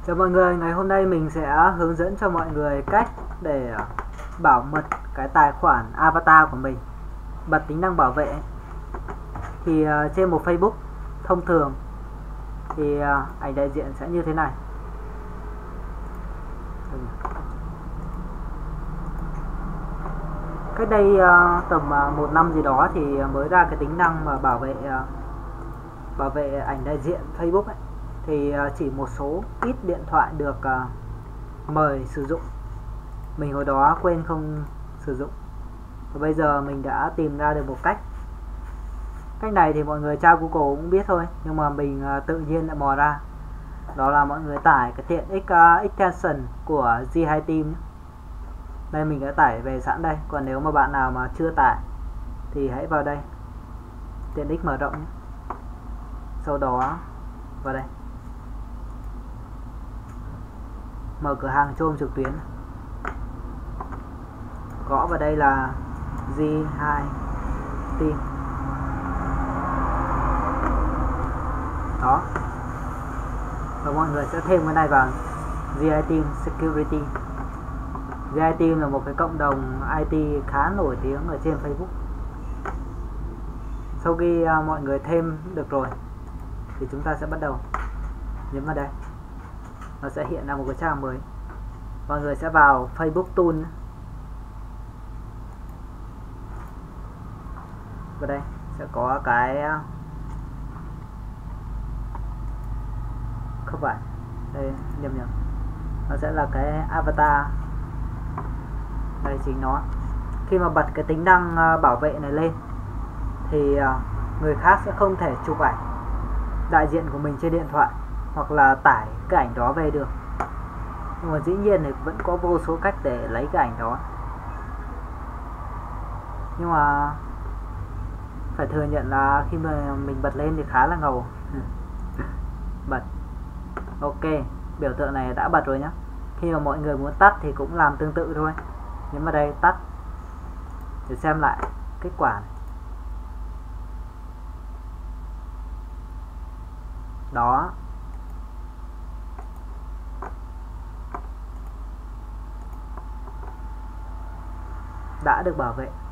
Chào mọi người, ngày hôm nay mình sẽ hướng dẫn cho mọi người cách để bảo mật cái tài khoản avatar của mình, bật tính năng bảo vệ. Thì trên một Facebook thông thường thì ảnh đại diện sẽ như thế này. Cách đây tầm 1 năm gì đó thì mới ra cái tính năng mà bảo vệ ảnh đại diện Facebook ấy. Thì chỉ một số ít điện thoại được mời sử dụng. Mình hồi đó quên không sử dụng, và bây giờ mình đã tìm ra được một cách. Cách này thì mọi người tra Google cũng biết thôi, nhưng mà mình tự nhiên lại mò ra. Đó là mọi người tải cái tiện ích extension của G2Team. Đây mình đã tải về sẵn đây. Còn nếu mà bạn nào mà chưa tải thì hãy vào đây, tiện ích mở rộng, sau đó vào đây mở cửa hàng Chrome trực tuyến, gõ vào đây là G2Team. Đó, và mọi người sẽ thêm cái này vào, G2Team Security. G2Team là một cái cộng đồng IT khá nổi tiếng ở trên Facebook. Sau khi mọi người thêm được rồi thì chúng ta sẽ bắt đầu nhấn vào đây, nó sẽ hiện ra một cái trang mới. Mọi người sẽ vào Facebook Tool, vào đây sẽ có cái không phải đây, nhầm, nó sẽ là cái avatar. Đây chính nó. Khi mà bật cái tính năng bảo vệ này lên thì người khác sẽ không thể chụp ảnh đại diện của mình trên điện thoại hoặc là tải cái ảnh đó về được. Nhưng mà dĩ nhiên thì vẫn có vô số cách để lấy cái ảnh đó. Nhưng mà phải thừa nhận là khi mà mình bật lên thì khá là ngầu. Bật. Ok, biểu tượng này đã bật rồi nhá. Khi mà mọi người muốn tắt thì cũng làm tương tự thôi. Nhấn vào đây tắt để xem lại kết quả này. Đó, đã được bảo vệ.